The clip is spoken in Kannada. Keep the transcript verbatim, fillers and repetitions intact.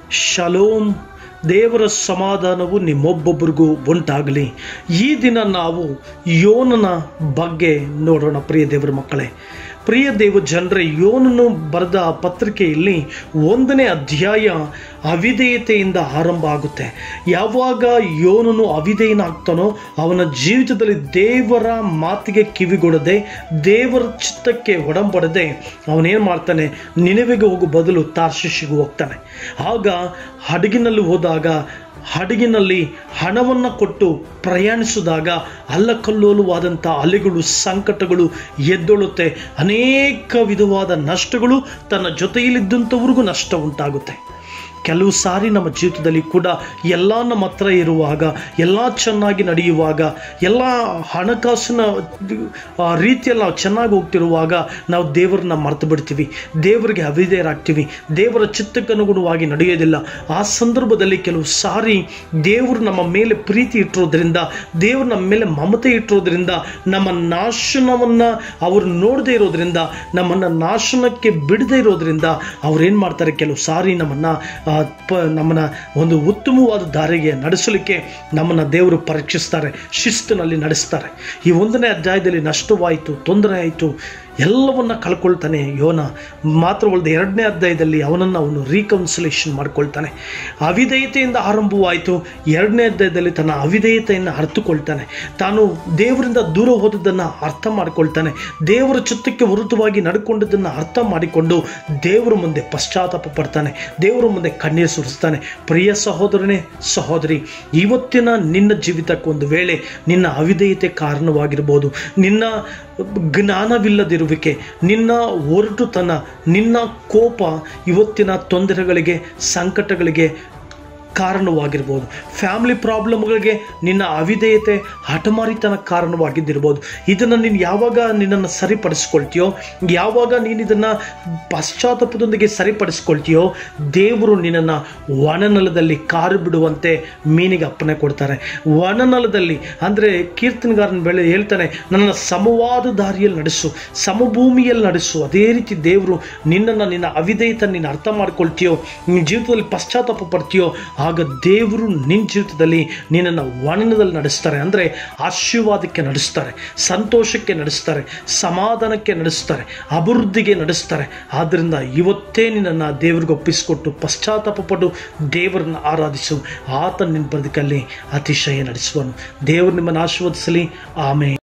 ಶಲೋಮ್. ದೇವರ ಸಮಾಧಾನವು ನಿಮ್ಮೊಬ್ಬೊಬ್ಬರಿಗೂ ಉಂಟಾಗಲಿ. ಈ ದಿನ ನಾವು ಯೋನನ ಬಗ್ಗೆ ನೋಡೋಣ. ಪ್ರಿಯ ದೇವರ ಮಕ್ಕಳೇ, ಪ್ರಿಯ ದೇವ ಜನರೇ, ಯೋನನು ಬರೆದ ಪತ್ರಿಕೆಯಲ್ಲಿ ಒಂದನೇ ಅಧ್ಯಾಯ ಅವಿಧೇಯತೆಯಿಂದ ಆರಂಭ ಆಗುತ್ತೆ. ಯಾವಾಗ ಯೋನನು ಅವಿಧೇಯನಾಗ್ತಾನೋ ಅವನ ಜೀವಿತದಲ್ಲಿ ದೇವರ ಮಾತಿಗೆ ಕಿವಿಗೊಡದೆ, ದೇವರ ಚಿತ್ತಕ್ಕೆ ಒಡಂಬಡದೆ ಅವನೇನು ಮಾಡ್ತಾನೆ, ನಿನೆವೆಗೆ ಹೋಗೋ ಬದಲು ತಾರ್ಷೀಷಿಗೆ ಹೋಗ್ತಾನೆ. ಆಗ ಹಡಗಿನಲ್ಲಿ ಹೋದಾಗ ಹಡಗಿನಲ್ಲಿ ಹಣವನ್ನು ಕೊಟ್ಟು ಪ್ರಯಾಣಿಸಿದಾಗ ಅಲ್ಲಕಲ್ಲೋಲವಾದಂಥ ಅಲೆಗಳು, ಸಂಕಟಗಳು ಎದ್ದೊಳುತ್ತೆ. ಅನೇಕ ವಿಧವಾದ ನಷ್ಟಗಳು ತನ್ನ ಜೊತೆಯಲ್ಲಿದ್ದಂಥವ್ರಿಗೂ ನಷ್ಟ ಉಂಟಾಗುತ್ತೆ. ಕೆಲವು ಸಾರಿ ನಮ್ಮ ಜೀವಿತದಲ್ಲಿ ಕೂಡ ಎಲ್ಲ ನಮ್ಮ ಹತ್ರ ಇರುವಾಗ, ಎಲ್ಲ ಚೆನ್ನಾಗಿ ನಡೆಯುವಾಗ, ಎಲ್ಲ ಹಣಕಾಸಿನ ರೀತಿಯಲ್ಲಿ ನಾವು ಚೆನ್ನಾಗಿ ಹೋಗ್ತಿರುವಾಗ ನಾವು ದೇವರನ್ನ ಮರೆತು ಬಿಡ್ತೀವಿ, ದೇವರಿಗೆ ಅವಿಧೇಯರಾಗ್ತೀವಿ, ದೇವರ ಚಿತ್ತಕ್ಕನುಗುಣವಾಗಿ ನಡೆಯೋದಿಲ್ಲ. ಆ ಸಂದರ್ಭದಲ್ಲಿ ಕೆಲವು ಸಾರಿ ದೇವರು ನಮ್ಮ ಮೇಲೆ ಪ್ರೀತಿ ಇಟ್ಟಿರೋದ್ರಿಂದ, ದೇವರು ನಮ್ಮ ಮೇಲೆ ಮಮತೆ ಇಟ್ಟಿರೋದ್ರಿಂದ, ನಮ್ಮ ನಾಶನವನ್ನು ಅವರು ನೋಡದೇ ಇರೋದ್ರಿಂದ, ನಮ್ಮನ್ನು ನಾಶನಕ್ಕೆ ಬಿಡದೇ ಇರೋದ್ರಿಂದ ಅವ್ರೇನು ಮಾಡ್ತಾರೆ, ಕೆಲವು ಸಾರಿ ನಮ್ಮನ್ನು ಪ ನಮ್ಮನ್ನು ಒಂದು ಉತ್ತಮವಾದ ದಾರಿಗೆ ನಡೆಸಲಿಕ್ಕೆ ನಮ್ಮನ್ನು ದೇವರು ಪರೀಕ್ಷಿಸ್ತಾರೆ, ಶಿಸ್ತಿನಲ್ಲಿ ನಡೆಸ್ತಾರೆ. ಈ ಒಂದನೇ ಅಧ್ಯಾಯದಲ್ಲಿ ನಷ್ಟವಾಯಿತು, ತೊಂದರೆ ಆಯಿತು, ಎಲ್ಲವನ್ನ ಕಳ್ಕೊಳ್ತಾನೆ ಯೋನ. ಮಾತ್ರವಲ್ಲದೆ ಎರಡನೇ ಅಧ್ಯಾಯದಲ್ಲಿ ಅವನನ್ನು ಅವನು ರೀಕೌನ್ಸಿಲೇಷನ್ ಮಾಡ್ಕೊಳ್ತಾನೆ. ಅವಿಧೇಯತೆಯಿಂದ ಆರಂಭವಾಯಿತು, ಎರಡನೇ ಅಧ್ಯಾಯದಲ್ಲಿ ತನ್ನ ಅವಿಧೇಯತೆಯನ್ನು ಅರ್ಥಕೊಳ್ತಾನೆ. ತಾನು ದೇವರಿಂದ ದೂರ ಹೋದದ್ದನ್ನು ಅರ್ಥ ಮಾಡಿಕೊಳ್ತಾನೆ. ದೇವರ ಚಿತ್ತಕ್ಕೆ ವಿರುದ್ಧವಾಗಿ ನಡ್ಕೊಂಡದ್ದನ್ನು ಅರ್ಥ ಮಾಡಿಕೊಂಡು ದೇವರ ಮುಂದೆ ಪಶ್ಚಾತ್ತಾಪ ಪಡ್ತಾನೆ, ದೇವರ ಮುಂದೆ ಕಣ್ಣೀರು ಸುರಿಸ್ತಾನೆ. ಪ್ರಿಯ ಸಹೋದರನೇ, ಸಹೋದರಿ, ಇವತ್ತಿನ ನಿನ್ನ ಜೀವಿತಕ್ಕೆ ಒಂದು ವೇಳೆ ನಿನ್ನ ಅವಿಧೇಯತೆ ಕಾರಣವಾಗಿರ್ಬೋದು, ನಿನ್ನ ಜ್ಞಾನವಿಲ್ಲದಿರುವಿಕೆ, ನಿನ್ನ ಒರಟುತನ, ನಿನ್ನ ಕೋಪ ಇವತ್ತಿನ ತೊಂದರೆಗಳಿಗೆ, ಸಂಕಟಗಳಿಗೆ ಕಾರಣವಾಗಿರ್ಬೋದು. ಫ್ಯಾಮಿಲಿ ಪ್ರಾಬ್ಲಮ್ಗಳಿಗೆ ನಿನ್ನ ಅವಿಧೇಯತೆ, ಹಠಮಾರಿತನ ಕಾರಣವಾಗಿದ್ದಿರ್ಬೋದು. ಇದನ್ನು ನೀನು ಯಾವಾಗ ನಿನ್ನನ್ನು ಸರಿಪಡಿಸ್ಕೊಳ್ತೀಯೋ, ಯಾವಾಗ ನೀನು ಇದನ್ನು ಪಶ್ಚಾತ್ತಾಪದೊಂದಿಗೆ ಸರಿಪಡಿಸ್ಕೊಳ್ತೀಯೋ, ದೇವರು ನಿನ್ನನ್ನು ಒಣನೆಲದಲ್ಲಿ ಕಾರು ಬಿಡುವಂತೆ ಮೀನಿಗೆ ಅಪ್ಪಣೆ ಕೊಡ್ತಾರೆ. ಒಣನೆಲದಲ್ಲಿ ಅಂದರೆ ಕೀರ್ತನೆಗಾರನ ಬೆಳೆ ಹೇಳ್ತಾನೆ, ನನ್ನನ್ನು ಸಮವಾದ ದಾರಿಯಲ್ಲಿ ನಡೆಸು, ಸಮಭೂಮಿಯಲ್ಲಿ ನಡೆಸು. ಅದೇ ರೀತಿ ದೇವರು ನಿನ್ನನ್ನು, ನಿನ್ನ ಅವಿಧೇಯತೆ ನೀನು ಅರ್ಥ ಮಾಡ್ಕೊಳ್ತೀಯೋ, ನಿನ್ನ ಜೀವಿತದಲ್ಲಿ ಪಶ್ಚಾತ್ತಾಪ ಪಡ್ತೀಯೋ, ಆಗ ದೇವರು ನಿನ್ನ ಜೀವಿತದಲ್ಲಿ ನಿನ್ನನ್ನು ಒಣನೆಲದಲ್ಲಿ ನಡೆಸ್ತಾರೆ. ಅಂದರೆ ಆಶೀರ್ವಾದಕ್ಕೆ ನಡೆಸ್ತಾರೆ, ಸಂತೋಷಕ್ಕೆ ನಡೆಸ್ತಾರೆ, ಸಮಾಧಾನಕ್ಕೆ ನಡೆಸ್ತಾರೆ, ಅಭಿವೃದ್ಧಿಗೆ ನಡೆಸ್ತಾರೆ. ಆದ್ದರಿಂದ ಇವತ್ತೇ ನಿನ್ನನ್ನು ದೇವರಿಗೆ ಒಪ್ಪಿಸಿಕೊಟ್ಟು ಪಶ್ಚಾತ್ತಾಪ ಪಟ್ಟು ದೇವರನ್ನು ಆರಾಧಿಸು. ಆತ ನಿನ್ನ ಬದುಕಲ್ಲಿ ಅತಿಶಯ ನಡೆಸುವನು. ದೇವರು ನಿಮ್ಮನ್ನು ಆಶೀರ್ವದಿಸಲಿ. ಆಮೇಲೆ